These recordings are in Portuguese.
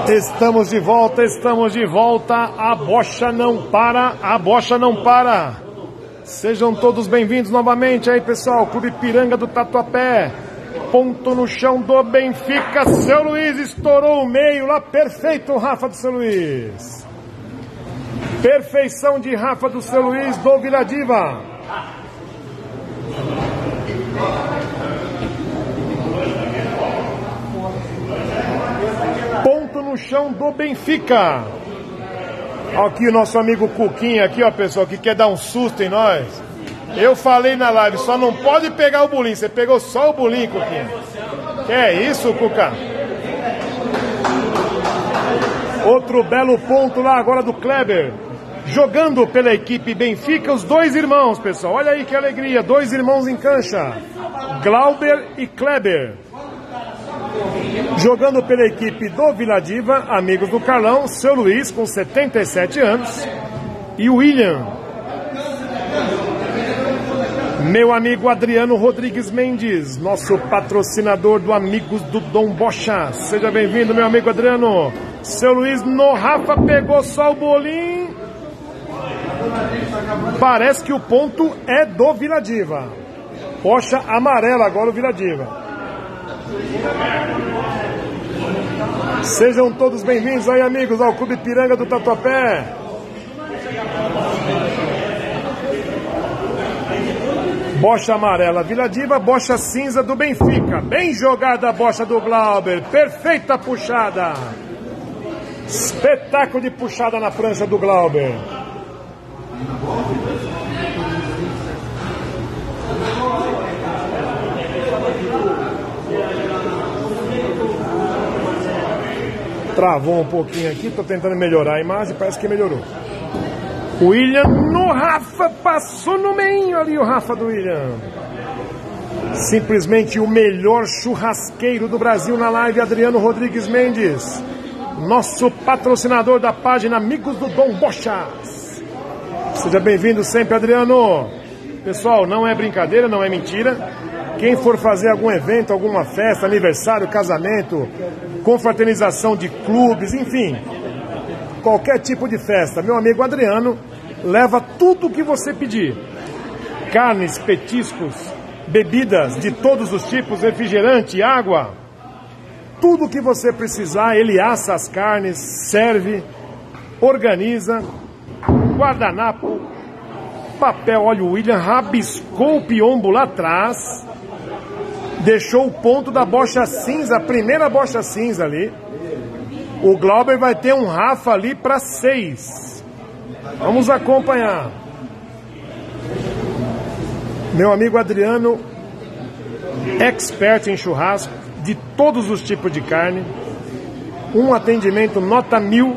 Estamos de volta, a bocha não para, a bocha não para. Sejam todos bem-vindos novamente aí, pessoal. Clube Piranga do Tatuapé. Ponto no chão do Benfica. Seu Luiz estourou o meio lá, perfeito, Rafa do Seu Luiz. Perfeição de Rafa do Seu Luiz do Vila Diva. Ponto no chão do Benfica. Aqui o nosso amigo Cuquinha aqui, ó, pessoal, que quer dar um susto em nós. Eu falei na live, só não pode pegar o bolinho. Você pegou só o bolinho, Cuquinha. Que é isso, Cuca? Outro belo ponto lá agora do Kleber. Jogando pela equipe Benfica, os dois irmãos, pessoal. Olha aí que alegria, dois irmãos em cancha. Glauber e Kleber. Jogando pela equipe do Vila Diva, amigos do Carlão, Seu Luiz, com 77 anos, e William. Meu amigo Adriano Rodrigues Mendes, nosso patrocinador do Amigos do Dom Bocha. Seja bem-vindo, meu amigo Adriano. Seu Luiz no Rafa, pegou só o bolinho. Parece que o ponto é do Vila Diva. Bocha amarela agora o Vila Diva. Sejam todos bem-vindos aí, amigos, ao Clube Piranga do Tatuapé. Bocha amarela Vila Diva, bocha cinza do Benfica. Bem jogada a bocha do Glauber, perfeita puxada. Espetáculo de puxada na prancha do Glauber. Travou um pouquinho aqui, tô tentando melhorar a imagem, parece que melhorou. William no Rafa, passou no meio ali o Rafa do William. Simplesmente o melhor churrasqueiro do Brasil na live, Adriano Rodrigues Mendes. Nosso patrocinador da página Amigos do Dom Bochas. Seja bem-vindo sempre, Adriano. Pessoal, não é brincadeira, não é mentira. Quem for fazer algum evento, alguma festa, aniversário, casamento, confraternização de clubes, enfim, qualquer tipo de festa, meu amigo Adriano leva tudo o que você pedir. Carnes, petiscos, bebidas de todos os tipos, refrigerante, água, tudo o que você precisar, ele assa as carnes, serve, organiza, guardanapo, papel. Olha, o William rabiscou o piombo lá atrás. Deixou o ponto da bocha cinza, a primeira bocha cinza ali. O Glauber vai ter um Rafa ali para 6. Vamos acompanhar. Meu amigo Adriano, expert em churrasco, de todos os tipos de carne. Um atendimento nota 1000.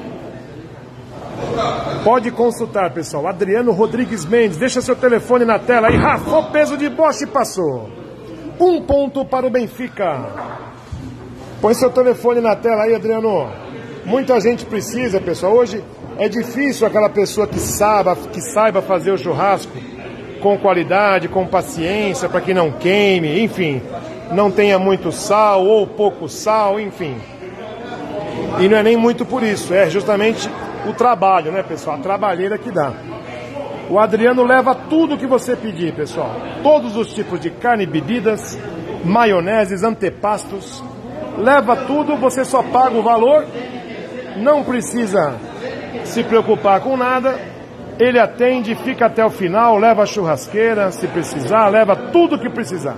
Pode consultar, pessoal. Adriano Rodrigues Mendes, deixa seu telefone na tela aí. Rafou peso de bocha e passou. Um ponto para o Benfica. Põe seu telefone na tela aí, Adriano. Muita gente precisa, pessoal. Hoje é difícil aquela pessoa que saiba fazer o churrasco com qualidade, com paciência, para que não queime, enfim, não tenha muito sal ou pouco sal, enfim. E não é nem muito por isso, é justamente o trabalho, né, pessoal? A trabalheira que dá. O Adriano leva tudo que você pedir, pessoal. Todos os tipos de carne, bebidas, maioneses, antepastos. Leva tudo, você só paga o valor. Não precisa se preocupar com nada. Ele atende, fica até o final, leva a churrasqueira, se precisar, leva tudo que precisar.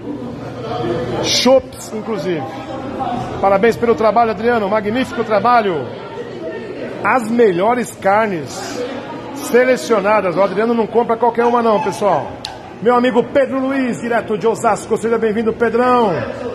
Chopps, inclusive. Parabéns pelo trabalho, Adriano. Magnífico trabalho. As melhores carnes selecionadas. O Adriano não compra qualquer uma não, pessoal. Meu amigo Pedro Luiz, direto de Osasco. Seja bem-vindo, Pedrão.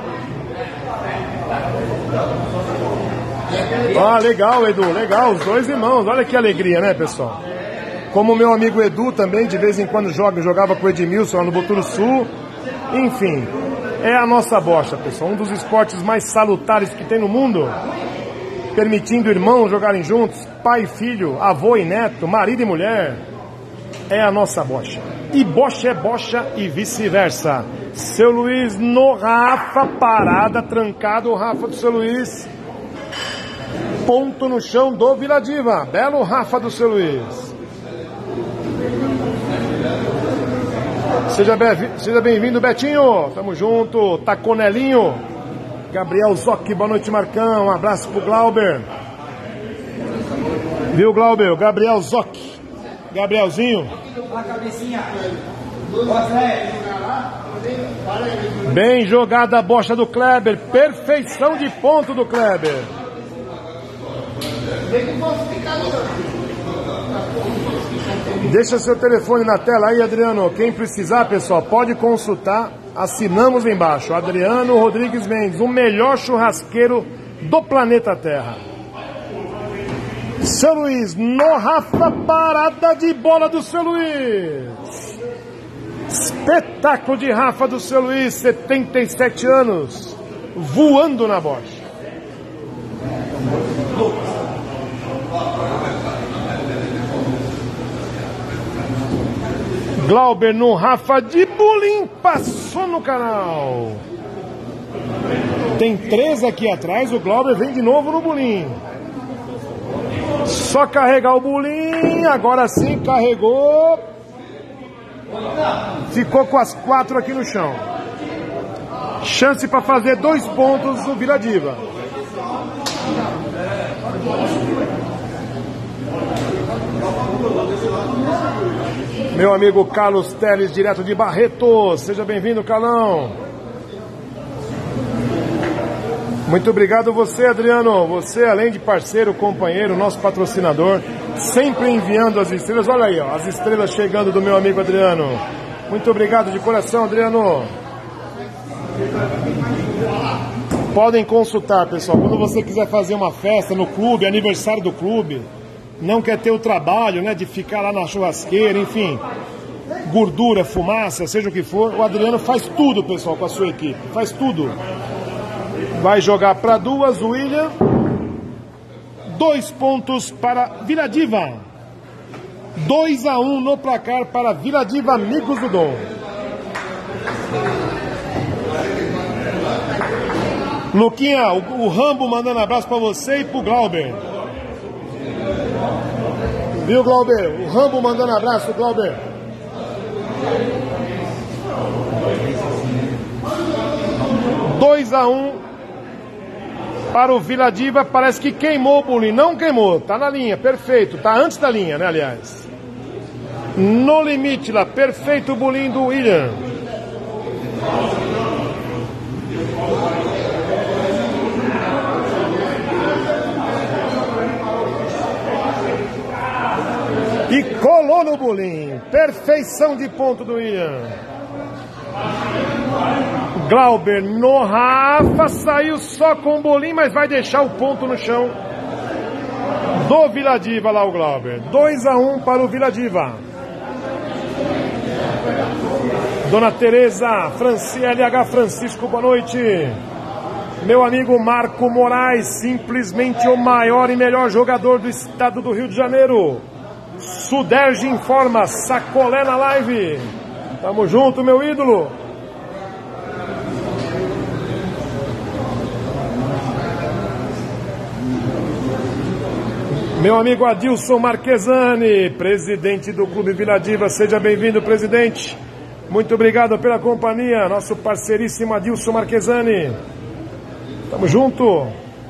Ah, legal, Edu, legal. Os dois irmãos, olha que alegria, né, pessoal? Como o meu amigo Edu também, de vez em quando jogava com o Edmilson lá no Boturo Sul. Enfim, é a nossa bocha, pessoal. Um dos esportes mais salutares que tem no mundo. Permitindo irmãos jogarem juntos, pai e filho, avô e neto, marido e mulher. É a nossa bocha. E bocha é bocha e vice-versa. Seu Luiz no Rafa, parada, trancado o Rafa do Seu Luiz. Ponto no chão do Vila Diva. Belo Rafa do seu Luiz. Seja bem-vindo, Betinho. Tamo junto. Taconelinho. Gabriel Zoc, boa noite, Marcão. Um abraço pro Glauber. Viu, Glauber? Gabriel Zoc. Gabrielzinho. Bem jogada a bocha do Kleber. Perfeição de ponto do Kleber. Deixa seu telefone na tela aí, Adriano. Quem precisar, pessoal, pode consultar. Assinamos embaixo. Adriano Rodrigues Mendes, o melhor churrasqueiro do planeta Terra. Seu Luiz, no Rafa, parada de bola do seu Luiz. Espetáculo de Rafa do seu Luiz, 77 anos, voando na bocha. Glauber no Rafa de Bulim, passou no canal. Tem 3 aqui atrás, o Glauber vem de novo no Bulim. Só carregar o Bulim, agora sim carregou. Ficou com as 4 aqui no chão. Chance para fazer 2 pontos o Vila Diva. Meu amigo Carlos Teles, direto de Barreto. Seja bem-vindo, Carlão. Muito obrigado você, Adriano. Você, além de parceiro, companheiro, nosso patrocinador, sempre enviando as estrelas. Olha aí, ó, as estrelas chegando do meu amigo Adriano. Muito obrigado de coração, Adriano. Podem consultar, pessoal. Quando você quiser fazer uma festa no clube, aniversário do clube, não quer ter o trabalho, né, de ficar lá na churrasqueira, enfim, gordura, fumaça, seja o que for, o Adriano faz tudo, pessoal, com a sua equipe. Faz tudo. Vai jogar para 2, o William. 2 pontos para Vila Diva. 2-1 no placar para Vila Diva, amigos do Dom. Luquinha, o Rambo mandando abraço para você e pro Glauber. Viu, Glauber? O Rambo mandando abraço, Glauber. Dois a 1 para o Vila Diva. Parece que queimou o Bulim. Não queimou, tá na linha, perfeito. Tá antes da linha, né, aliás. No limite lá, perfeito o Bulim do William. E colou no Bulim. Perfeição de ponto do Ian. Glauber no Rafa. Saiu só com o Bulim, mas vai deixar o ponto no chão do Vila Diva lá o Glauber. 2-1 para o Vila Diva. Dona Tereza, LH Francisco, boa noite. Meu amigo Marco Moraes, simplesmente o maior e melhor jogador do estado do Rio de Janeiro. Suderge informa, sacolé na live. Tamo junto, meu ídolo. Meu amigo Adilson Marquesani, presidente do Clube Vila Diva. Seja bem-vindo, presidente. Muito obrigado pela companhia, nosso parceiríssimo Adilson Marquesani. Tamo junto.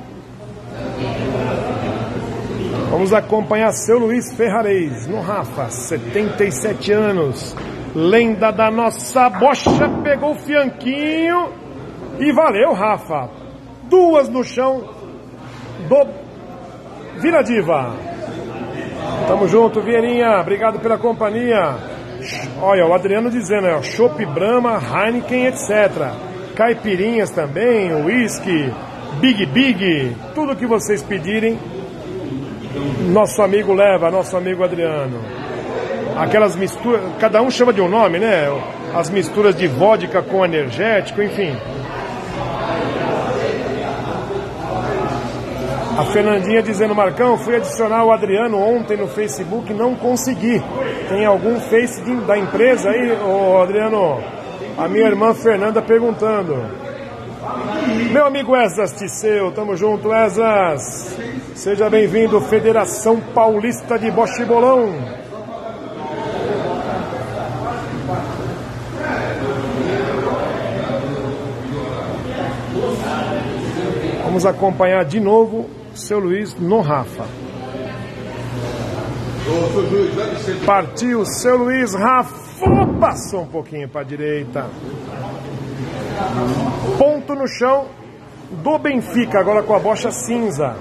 Vamos acompanhar seu Luiz Ferrarez no Rafa, 77 anos. Lenda da nossa bocha, pegou o fianquinho e valeu, Rafa. 2 no chão do Vila Diva. Tamo junto, Vieirinha, obrigado pela companhia. Olha, o Adriano dizendo, ó, Chopp Brahma, Heineken, etc. Caipirinhas também, whisky, Big, tudo que vocês pedirem, nosso amigo leva, nosso amigo Adriano. Aquelas misturas, cada um chama de um nome, né? As misturas de vodka com energético, enfim. A Fernandinha dizendo, Marcão, fui adicionar o Adriano ontem no Facebook, não consegui. Tem algum Face da empresa aí, ô Adriano? A minha irmã Fernanda perguntando. Meu amigo Esas Tisseu, tamo junto, Esas. Seja bem-vindo, Federação Paulista de Bocha e Bolão. Vamos acompanhar de novo o seu Luiz no Rafa. Partiu o seu Luiz, Rafa passou um pouquinho para a direita. Ponto no chão do Benfica, agora com a bocha cinza.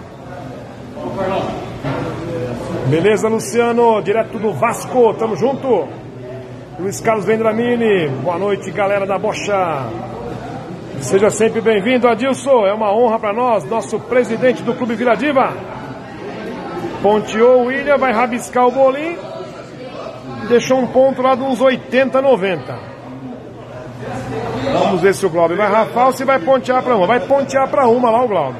Beleza, Luciano, direto do Vasco, tamo junto. Luiz Carlos Vendramini, boa noite, galera da bocha. Seja sempre bem-vindo, Adilson, é uma honra para nós, nosso presidente do Clube Vila Diva. Ponteou o William, vai rabiscar o bolinho. Deixou um ponto lá de uns 80, 90. Vamos ver se o Glauber vai rafar ou se vai pontear para uma. Vai pontear para uma lá o Glauber.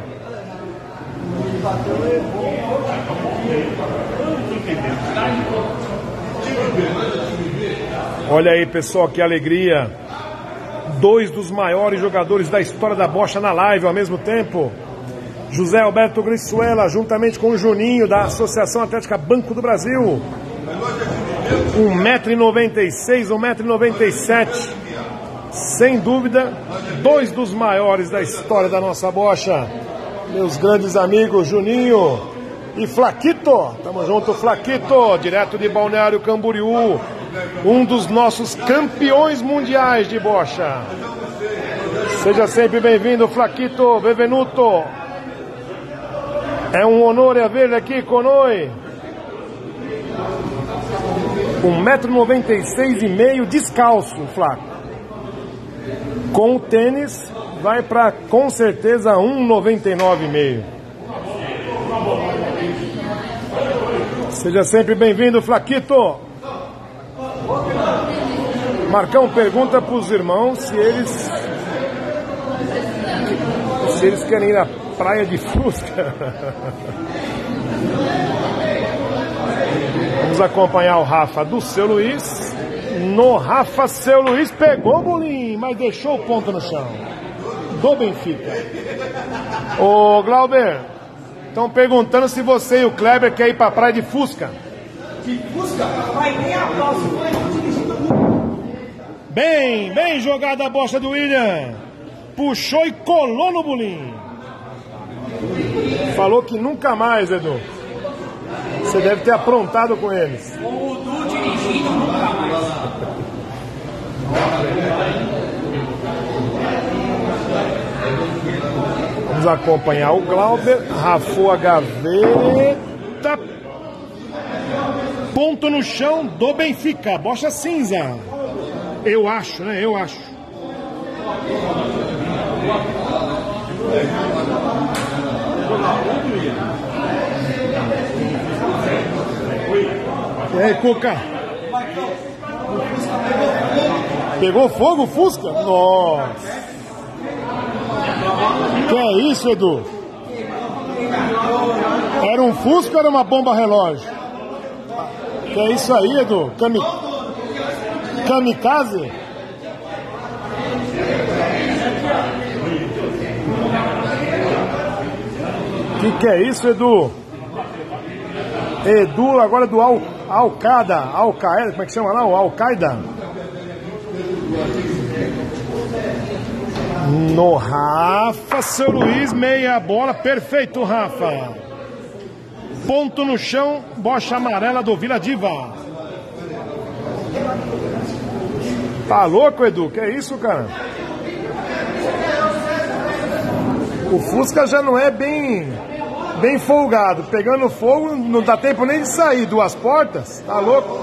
Olha aí, pessoal, que alegria. Dois dos maiores jogadores da história da bocha na live ao mesmo tempo. José Alberto Grissuela, juntamente com o Juninho, da Associação Atlética Banco do Brasil. 1,96 m, 1,97 m. Sem dúvida, dois dos maiores da história da nossa bocha. Meus grandes amigos Juninho e Flaquito. Tamo junto, Flaquito, direto de Balneário Camboriú. Um dos nossos campeões mundiais de bocha. Seja sempre bem-vindo, Flaquito, benvenuto. É um honor haver aqui conosco. 1,96 m descalço, Flaco. Com o tênis, vai para, com certeza, 1,99,5. Seja sempre bem-vindo, Flaquito. Marcão pergunta para os irmãos se eles querem ir à praia de Fusca. Vamos acompanhar o Rafa do seu Luiz. No Rafa, seu Luiz pegou o bolinho, mas deixou o ponto no chão. Do Benfica. Ô Glauber, estão perguntando se você e o Kleber querem ir para a praia de Fusca. De Fusca? Vai nem a próxima. Bem jogada a bocha do William. Puxou e colou no bolinho. Falou que nunca mais, Edu. Você deve ter aprontado com eles. Com o Du dirigindo, nunca mais. Vamos acompanhar o Glauber. Rafou a gaveta. Ponto no chão do Benfica. Bocha cinza. Eu acho, né? Eu acho. E aí, Cuca? Pegou fogo o Fusca? Nossa. Que é isso, Edu? Era um Fusca ou era uma bomba relógio? Que é isso aí, Edu? Kamikaze? Que é isso, Edu? Edu agora do Al-Qaeda, como é que chama lá? O Al-Qaeda. No Rafa, seu Luiz, meia bola, perfeito, Rafa. Ponto no chão, bocha amarela do Vila Diva. Tá louco, Edu? Que é isso, cara? O Fusca já não é bem folgado. Pegando fogo, não dá tempo nem de sair. Duas portas, tá louco?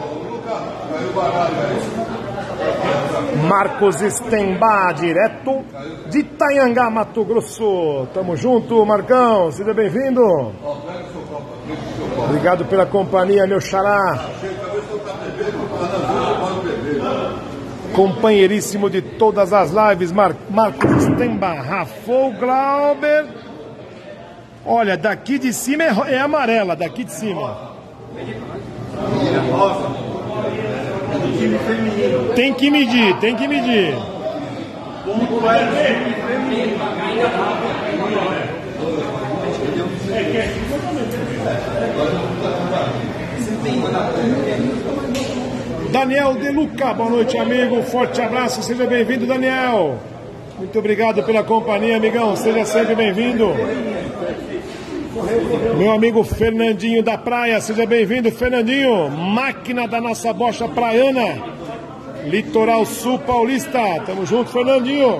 Marcos Stembá, direto de Itanhangá, Mato Grosso. Tamo junto, Marcão. Seja bem-vindo. Obrigado pela companhia, meu xará. Companheiríssimo de todas as lives, Marcos Stembá. Rafou Glauber. Olha, daqui de cima é amarela, daqui de cima. Tem que medir, tem que medir. Daniel De Luca, boa noite, amigo. Forte abraço, seja bem-vindo, Daniel. Muito obrigado pela companhia, amigão. Seja sempre bem-vindo. Meu amigo Fernandinho da Praia, seja bem-vindo, Fernandinho. Máquina da nossa bocha praiana, Litoral Sul Paulista. Tamo junto, Fernandinho.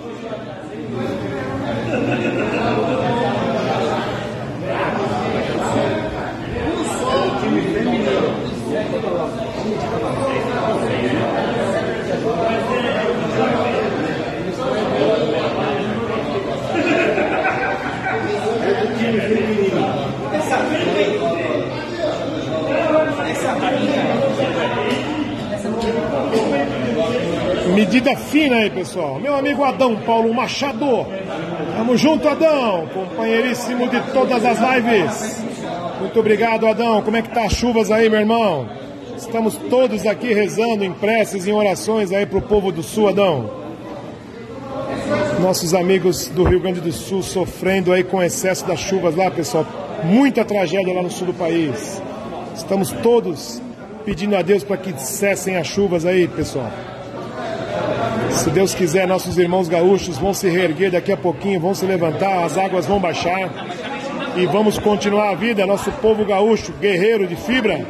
Medida fina aí, pessoal. Meu amigo Adão Paulo Machado. Tamo junto, Adão. Companheiríssimo de todas as lives. Muito obrigado, Adão. Como é que tá as chuvas aí, meu irmão? Estamos todos aqui rezando em preces, em orações aí pro povo do Sul, Adão. Nossos amigos do Rio Grande do Sul sofrendo aí com o excesso das chuvas lá, pessoal. Muita tragédia lá no sul do país. Estamos todos pedindo a Deus para que cessem as chuvas aí, pessoal. Se Deus quiser, nossos irmãos gaúchos vão se reerguer daqui a pouquinho, vão se levantar, as águas vão baixar e vamos continuar a vida, nosso povo gaúcho, guerreiro de fibra.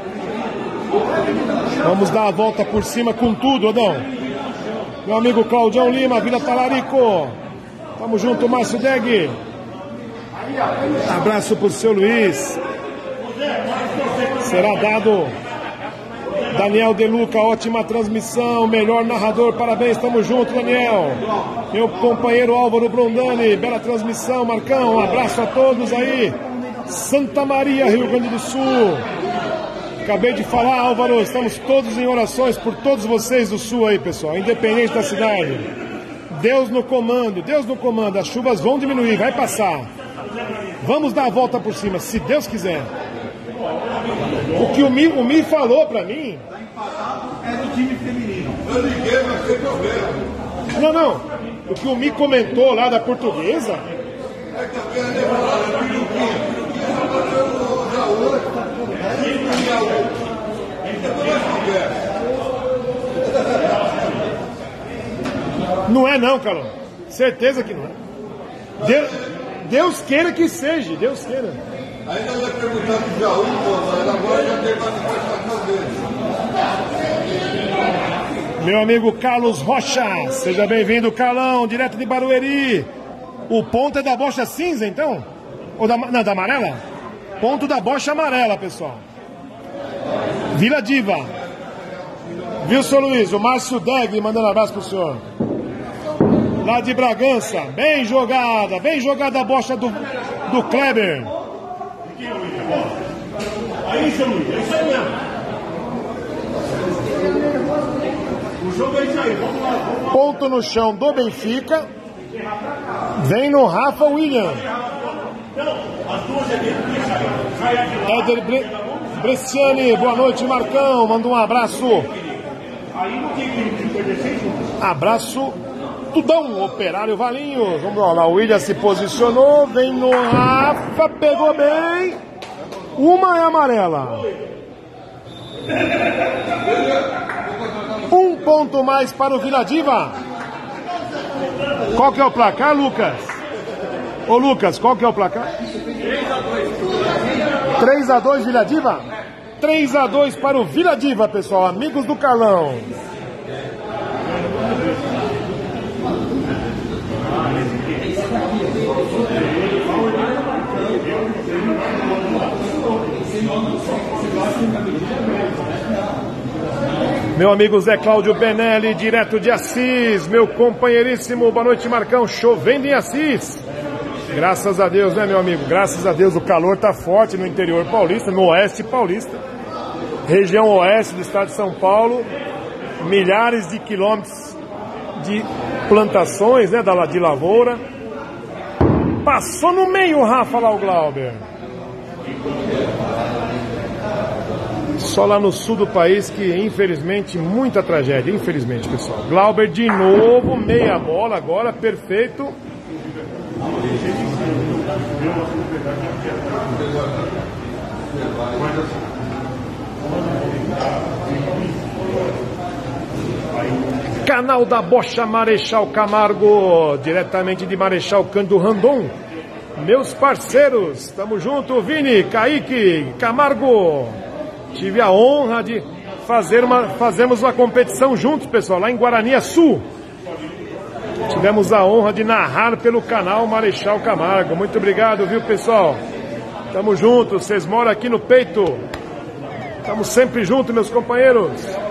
Vamos dar a volta por cima com tudo, Adão. Meu amigo Claudião Lima, Vila Talarico. Tamo junto, Márcio Deg. Abraço pro seu Luiz. Será dado. Daniel De Luca, ótima transmissão, melhor narrador, parabéns, tamo junto, Daniel. Meu companheiro Álvaro Brondani, bela transmissão, Marcão, um abraço a todos aí. Santa Maria, Rio Grande do Sul. Acabei de falar, Álvaro, estamos todos em orações por todos vocês do Sul aí, pessoal, independente da cidade. Deus no comando, as chuvas vão diminuir, vai passar. Vamos dar a volta por cima, se Deus quiser. O que o Mi falou pra mim... É do time feminino. Eu liguei, mas sem problema. Não. O que o Mi comentou lá da portuguesa... É que eu quero lembrar da Piruquinha. Piruquinha só bateu no Jaú. Depois nós conversa. Não é não, Carol. Certeza que não é. Deus queira que seja, Deus queira. Ainda vai perguntar pro Jaú, mas agora já tem manifestação dele. Meu amigo Carlos Rocha, seja bem-vindo, Carlão, direto de Barueri. O ponto é da bocha cinza, então? Ou da amarela? Ponto da bocha amarela, pessoal. Vila Diva. Viu, seu Luiz? O Márcio Deg mandando um abraço pro senhor. Lá de Bragança. Bem jogada a bocha do Kleber. Aí, seu Luiz, é isso aí mesmo. O jogo é isso aí, vamos lá. Ponto no chão do Benfica. Vem no Rafa William. Éder Bresciani, boa noite, Marcão. Manda um abraço. Abraço, Tudão, Operário Valinhos. Vamos lá, o William se posicionou. Vem no Rafa, pegou bem. Uma é amarela. Um ponto mais para o Vila Diva. Qual que é o placar, Lucas? Ô Lucas, qual que é o placar? 3-2 Vila Diva? 3-2 para o Vila Diva, pessoal. Amigos do Carlão. Meu amigo Zé Cláudio Benelli, direto de Assis. Meu companheiríssimo, boa noite, Marcão. Chovendo em Assis. Graças a Deus, né, meu amigo? Graças a Deus, o calor tá forte no interior paulista, no oeste paulista. Região oeste do estado de São Paulo. Milhares de quilômetros de plantações, né, de lavoura. Passou no meio, Rafa, lá o Glauber. Só lá no sul do país que, infelizmente, muita tragédia. Infelizmente, pessoal. Glauber de novo, meia bola agora, perfeito. Canal da Bocha Marechal Camargo, diretamente de Marechal Cândido Rondon. Meus parceiros, tamo junto, Vini, Kaique, Camargo. Tive a honra de fazermos uma competição juntos, pessoal, lá em Guaraniaçu. Tivemos a honra de narrar pelo canal Marechal Camargo. Muito obrigado, viu, pessoal? Tamo junto, vocês moram aqui no peito. Tamo sempre juntos, meus companheiros.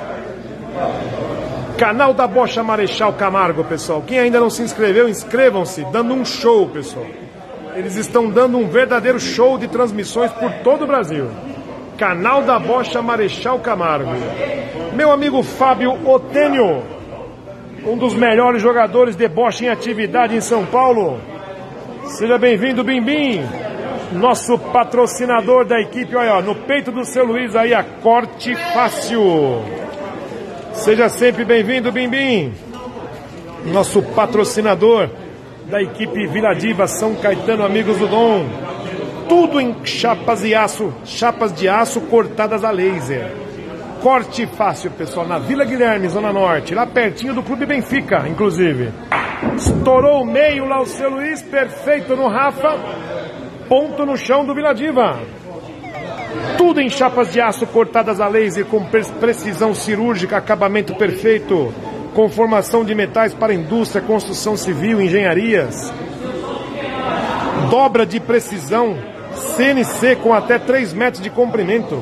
Canal da Bocha Marechal Camargo, pessoal. Quem ainda não se inscreveu, inscrevam-se, dando um show, pessoal. Eles estão dando um verdadeiro show de transmissões por todo o Brasil. Canal da Bocha Marechal Camargo. Meu amigo Fábio Otênio, um dos melhores jogadores de bocha em atividade em São Paulo. Seja bem-vindo, Bimbim. Nosso patrocinador da equipe, olha, ó, no peito do seu Luiz aí, a Corte Fácil. Seja sempre bem-vindo, Bimbim. Nosso patrocinador da equipe Vila Diva, São Caetano, Amigos do Dom. Tudo em chapas de aço cortadas a laser. Corte Fácil, pessoal, na Vila Guilherme, Zona Norte, lá pertinho do Clube Benfica, inclusive. Estourou o meio lá o seu Luiz, perfeito no Rafa. Ponto no chão do Vila Diva. Tudo em chapas de aço cortadas a laser com precisão cirúrgica, acabamento perfeito, com formação de metais para indústria, construção civil, engenharias. Dobra de precisão, CNC com até 3 metros de comprimento.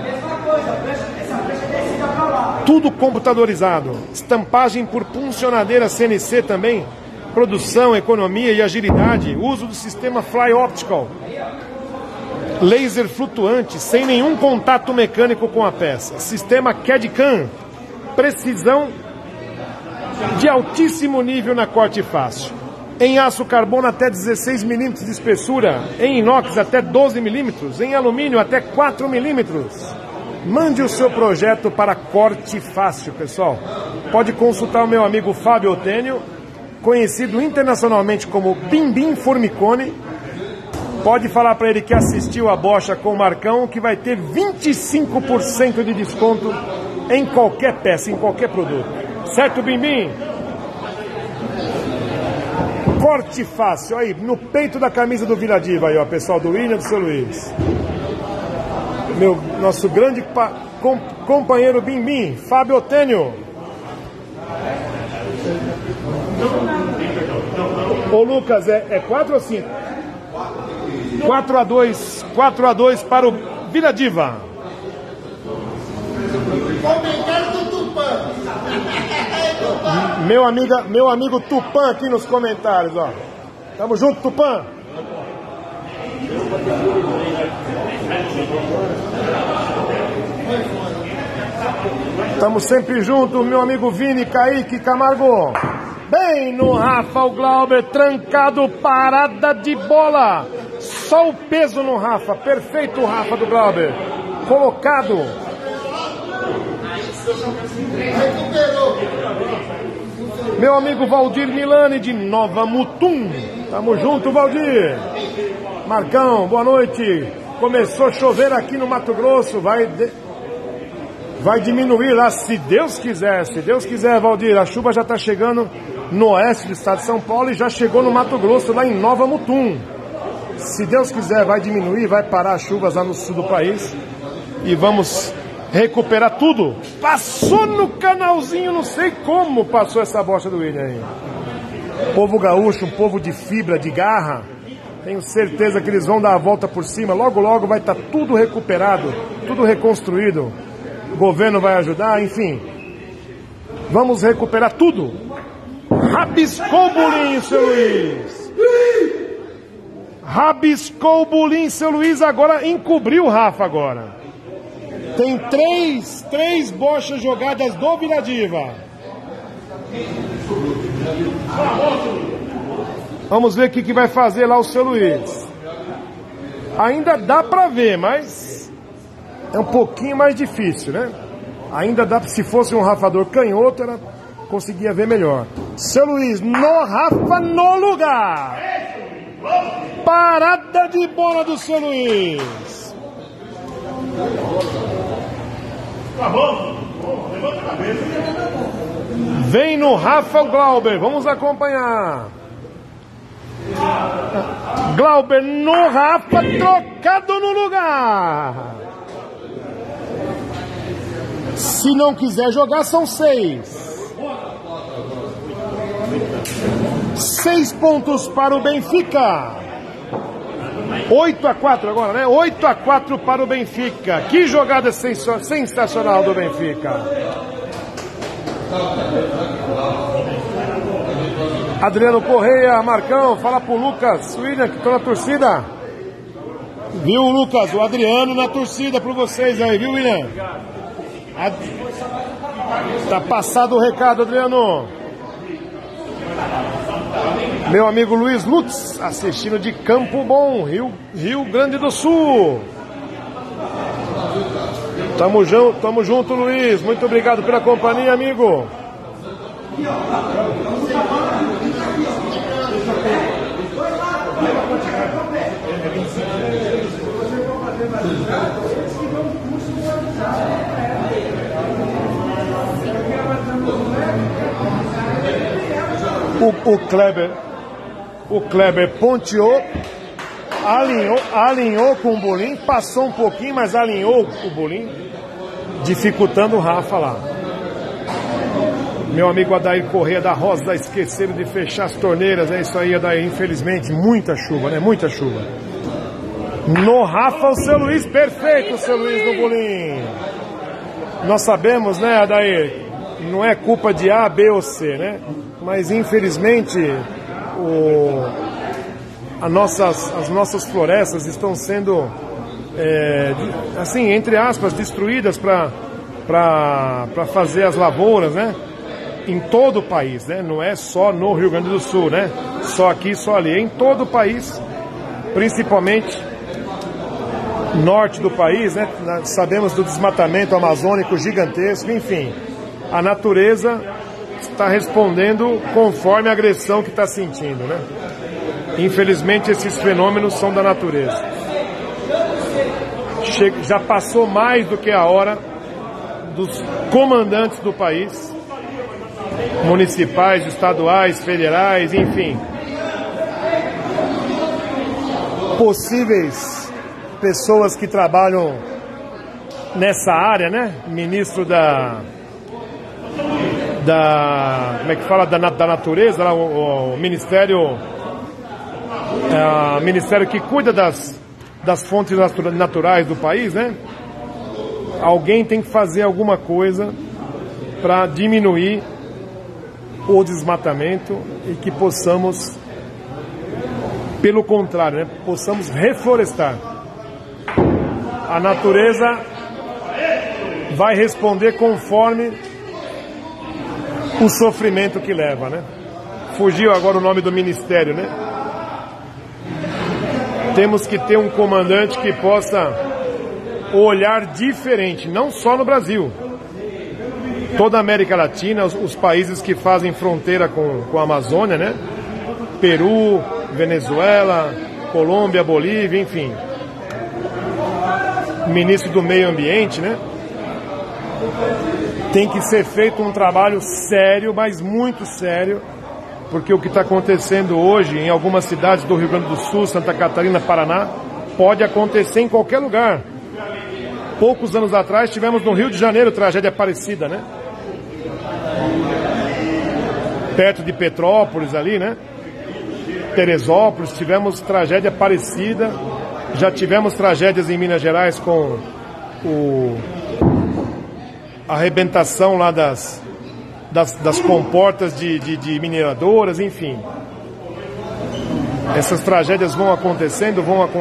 Tudo computadorizado. Estampagem por puncionadeira CNC também. Produção, economia e agilidade. Uso do sistema Fly Optical. Laser flutuante, sem nenhum contato mecânico com a peça. Sistema CAD-CAM. Precisão de altíssimo nível na corte fácil. Em aço carbono até 16 mm de espessura. Em inox até 12 mm. Em alumínio até 4 mm. Mande o seu projeto para Corte Fácil, pessoal. Pode consultar o meu amigo Fábio Otênio, conhecido internacionalmente como Bimbim Formicone. Pode falar para ele que assistiu a bocha com o Marcão, que vai ter 25% de desconto em qualquer peça, em qualquer produto. Certo, Bimbim? Corte Fácil, aí, no peito da camisa do Vila Diva, aí, ó, pessoal, do William do seu Luiz. Nosso grande companheiro Bimbim, Fábio Otênio. Ô Lucas, é 4 ou 5? 4-2 para o Vila Diva. Comentário do Tupã. Meu amigo Tupã aqui nos comentários, ó. Tamo junto, Tupã. Tamo sempre junto, meu amigo Vini, Kaique, Camargo. Bem no Rafa, o Glauber, trancado, parada de bola. Só o peso no Rafa, perfeito o Rafa do Glauber. Colocado. Meu amigo Valdir Milani de Nova Mutum. Tamo junto, Valdir. Marcão, boa noite. Começou a chover aqui no Mato Grosso, vai diminuir lá, se Deus quiser, Valdir. A chuva já está chegando no oeste do estado de São Paulo e já chegou no Mato Grosso, lá em Nova Mutum. Se Deus quiser, vai diminuir, vai parar as chuvas lá no sul do país e vamos recuperar tudo. Passou no canalzinho, não sei como passou essa bocha do William aí. Povo gaúcho, um povo de fibra, de garra. Tenho certeza que eles vão dar a volta por cima. Logo, logo vai estar tudo recuperado, tudo reconstruído. O governo vai ajudar, enfim. Vamos recuperar tudo. Rabiscou o bolinho, seu Luiz. Rabiscou o bolinho, seu Luiz. Agora encobriu o Rafa agora. Tem três bochas jogadas do Vila Diva. Vamos ver o que vai fazer lá o seu Luiz. Ainda dá pra ver, mas é um pouquinho mais difícil, né? Ainda dá, se fosse um rafador canhoto, ela conseguia ver melhor. Seu Luiz, no Rafa, no lugar. Parada de bola do seu Luiz. Tá bom? Levanta a cabeça. Vem no Rafa o Glauber, vamos acompanhar. Glauber no Rafa, trocado no lugar. Se não quiser jogar, são 6. 6 pontos para o Benfica. 8-4 agora, né? 8-4 para o Benfica. Que jogada sensacional do Benfica. Adriano Correia, Marcão, fala pro Lucas, William, que tô na torcida. Viu, Lucas? O Adriano na torcida pra vocês aí, viu, William? Tá passado o recado, Adriano. Meu amigo Luiz Lutz, assistindo de Campo Bom, Rio Grande do Sul. Tamo junto, Luiz. Muito obrigado pela companhia, amigo. O Kleber ponteou, alinhou com o Bolim, passou um pouquinho, mas alinhou o Bolim, dificultando o Rafa lá. Meu amigo Adair Correia da Rosa, esqueceram de fechar as torneiras, é isso aí, Adair, infelizmente, muita chuva, né? Muita chuva. No Rafa, o seu Luiz, perfeito, o seu Luiz no Bolim. Nós sabemos, né, Adair, não é culpa de A, B ou C, né? Mas infelizmente as nossas florestas estão sendo, assim, entre aspas, destruídas para fazer as lavouras, né? Em todo o país, né? Não é só no Rio Grande do Sul, né? Só aqui, só ali. É em todo o país, principalmente norte do país, né? Sabemos do desmatamento amazônico gigantesco, enfim. A natureza está respondendo conforme a agressão que está sentindo, né? Infelizmente, esses fenômenos são da natureza. Já passou mais do que a hora dos comandantes do país, municipais, estaduais, federais, enfim, possíveis pessoas que trabalham nessa área, né? Ministro como é que fala, da natureza, lá, o Ministério que cuida das fontes naturais do país, né? Alguém tem que fazer alguma coisa para diminuir o desmatamento e que possamos, pelo contrário, né, possamos reflorestar. A natureza vai responder conforme o sofrimento que leva, né? Fugiu agora o nome do ministério, né? Temos que ter um comandante que possa olhar diferente, não só no Brasil. Toda a América Latina, os países que fazem fronteira com a Amazônia, né? Peru, Venezuela, Colômbia, Bolívia, enfim. Ministro do Meio Ambiente, né? Tem que ser feito um trabalho sério, mas muito sério, porque o que está acontecendo hoje em algumas cidades do Rio Grande do Sul, Santa Catarina, Paraná, pode acontecer em qualquer lugar. Poucos anos atrás tivemos no Rio de Janeiro tragédia parecida, né? Perto de Petrópolis ali, né? Teresópolis, tivemos tragédia parecida. Já tivemos tragédias em Minas Gerais com a arrebentação lá das comportas de mineradoras, enfim. Essas tragédias vão acontecendo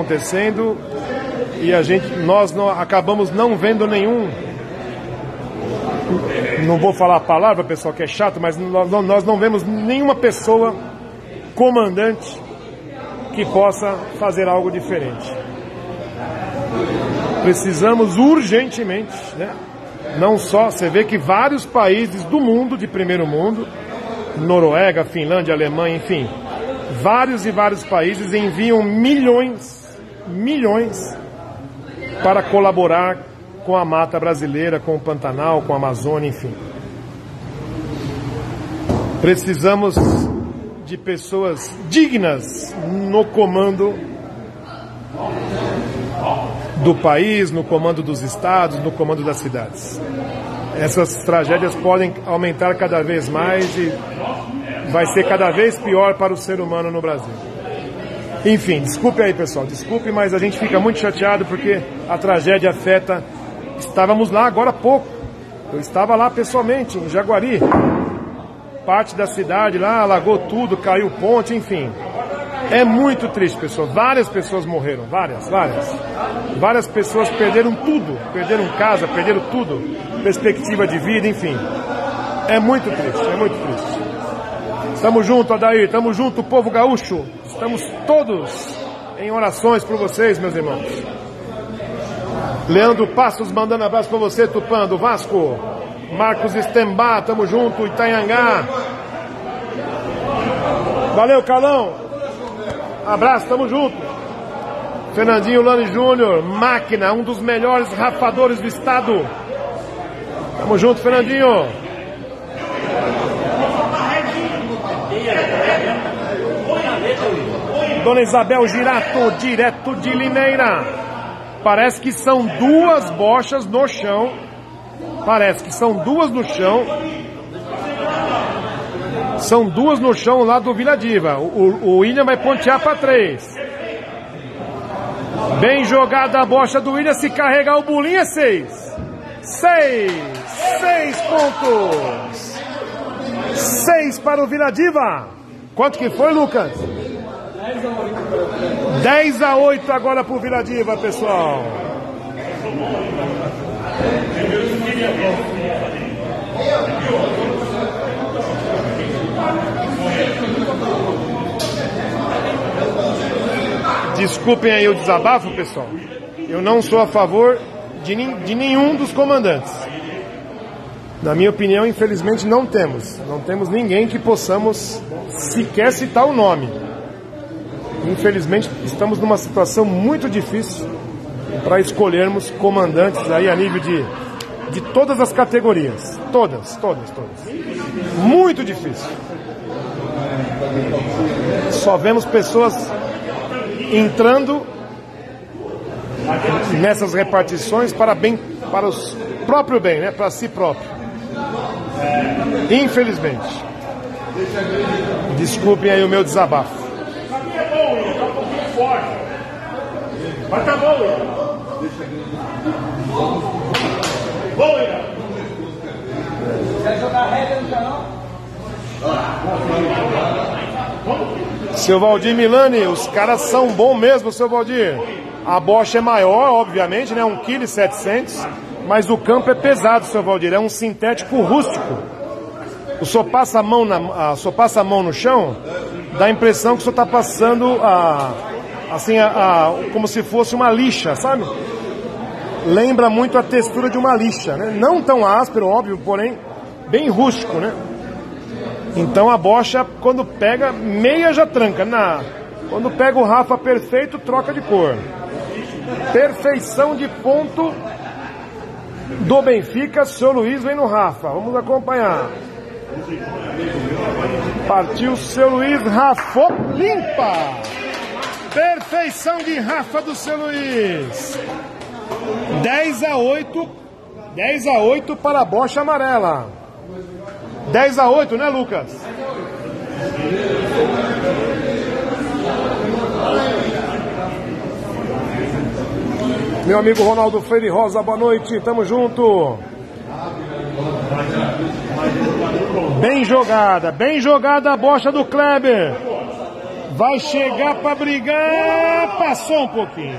e nós acabamos não vendo nenhum, não vou falar a palavra, pessoal, que é chato, mas nós não vemos nenhuma pessoa comandante que possa fazer algo diferente. Precisamos urgentemente, né? Não só, você vê que vários países do mundo, de primeiro mundo, Noruega, Finlândia, Alemanha, enfim, vários e vários países enviam milhões para colaborar com a mata brasileira, com o Pantanal, com a Amazônia, enfim. Precisamos de pessoas dignas no comando do país, no comando dos estados, no comando das cidades. Essas tragédias podem aumentar cada vez mais e vai ser cada vez pior para o ser humano no Brasil. Enfim, desculpe aí, pessoal, desculpe, mas a gente fica muito chateado porque a tragédia afeta. Estávamos lá agora há pouco, eu estava lá pessoalmente, em Jaguari. Parte da cidade lá, alagou tudo, caiu ponte, enfim. É muito triste, pessoal. Várias pessoas morreram, várias. Várias pessoas perderam tudo, perderam casa, perderam tudo, perspectiva de vida, enfim. É muito triste, é muito triste. Estamos juntos, Adair, estamos juntos, povo gaúcho. Estamos todos em orações por vocês, meus irmãos. Leandro Passos mandando abraço para você, Tupã, do Vasco. Marcos Estembá, tamo junto, Itanhangá. Valeu, Calão. Abraço, tamo junto. Fernandinho Lani Júnior, máquina, um dos melhores rafadores do estado. Tamo junto, Fernandinho. Dona Isabel Girato, direto de Limeira. Parece que são duas bochas no chão. Parece que são duas no chão. São duas no chão lá do Vila Diva. O William vai pontear para 3. Bem jogada a bocha do William. Se carregar o bulinho é 6. 6 pontos. 6 para o Vila Diva. Quanto que foi, Lucas? 10-8 agora para o Vila Diva, pessoal. Desculpem aí o desabafo, pessoal. Eu não sou a favor de nenhum dos comandantes. Na minha opinião, infelizmente, não temos. Não temos ninguém que possamos sequer citar o nome. Infelizmente, estamos numa situação muito difícil para escolhermos comandantes aí a nível de todas as categorias. Todas. Muito difícil. Só vemos pessoas entrando nessas repartições para o próprio bem, né? Para si próprio. Infelizmente. Desculpem aí o meu desabafo. Mas tá bom, Quer jogar regra no canal? Seu Valdir Milani, os caras são bons mesmo, seu Valdir. A bocha é maior, obviamente, né? 1,7 kg, mas o campo é pesado, seu Valdir. É um sintético rústico. O senhor passa a mão no chão, dá a impressão que o senhor está passando como se fosse uma lixa, sabe? Lembra muito a textura de uma lixa, né? Não tão áspero, óbvio, porém bem rústico, né? Então a bocha, quando pega, meia já tranca. Quando pega o Rafa perfeito, troca de cor. Perfeição de ponto do Benfica, seu Luiz vem no Rafa. Vamos acompanhar. Partiu o seu Luiz, Rafa, limpa! Perfeição de Rafa do seu Luiz. 10-8 para a bocha amarela. 10-8, né, Lucas? Meu amigo Ronaldo Freire Rosa, boa noite, tamo junto. Bem jogada a bocha do Kleber. Vai chegar para brigar, passou um pouquinho.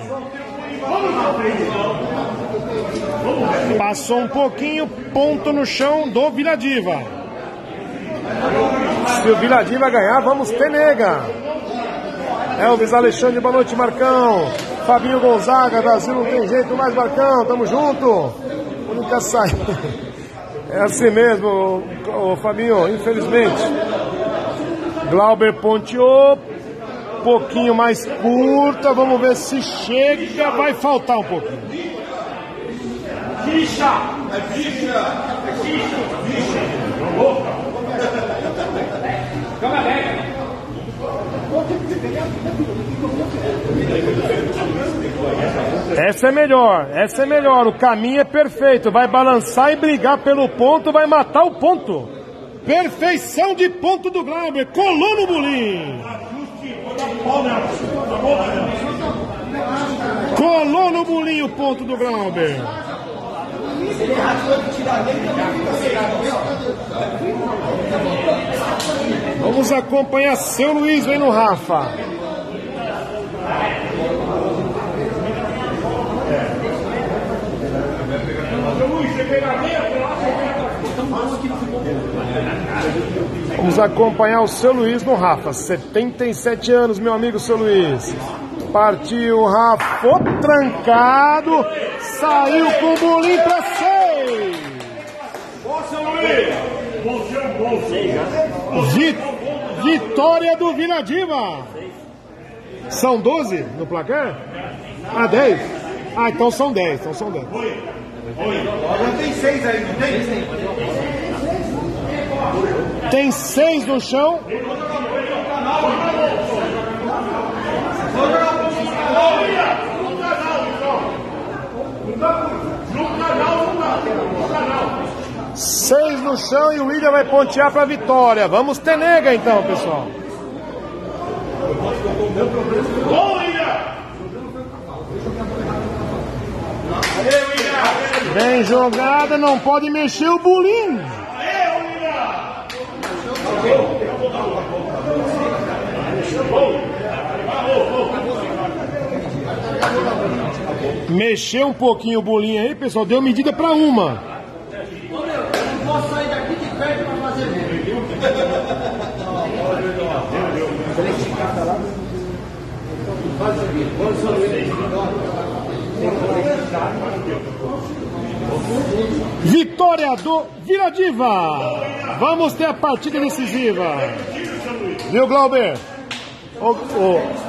Passou um pouquinho, ponto no chão do Vila Diva. Se o Vila Diva ganhar, vamos ter nega. Elvis Alexandre, boa noite, Marcão. Fabinho Gonzaga, Brasil não tem jeito mais, Marcão, tamo junto. Nunca sai. É assim mesmo, Fabinho, infelizmente. Glauber ponteou, pouquinho mais curta, vamos ver se chega, vai faltar um pouquinho. Ficha! É ficha! É ficha! Ficha! Joga bem. Essa é melhor, o caminho é perfeito, vai balançar e brigar pelo ponto, vai matar o ponto. Perfeição de ponto do Glauber, colou no bolinho. Colou no bolinho o ponto do Glauber. Vamos acompanhar seu Luiz, vem no Rafa. Vamos acompanhar o seu Luiz no Rafa. 77 anos, meu amigo seu Luiz. Partiu o Rafa, trancado. Saiu com o bolinho para 6. Boa, seu Luiz! Vitória do Vila Diva. São 12 no placar? Ah, 10? Ah, então são 10. Olha, tem 6 aí, não tem? Tem 6 no chão. Seis no chão e o William vai pontear para a vitória. Vamos ter nega então, pessoal. Bem jogada, não pode mexer o bolinho. Mexeu um pouquinho o bolinho aí, pessoal. Deu medida para uma. Eu posso sair daqui de perto para fazer vídeo. Vitória do Vila Diva. Vamos ter a partida decisiva. Viu, Glauber?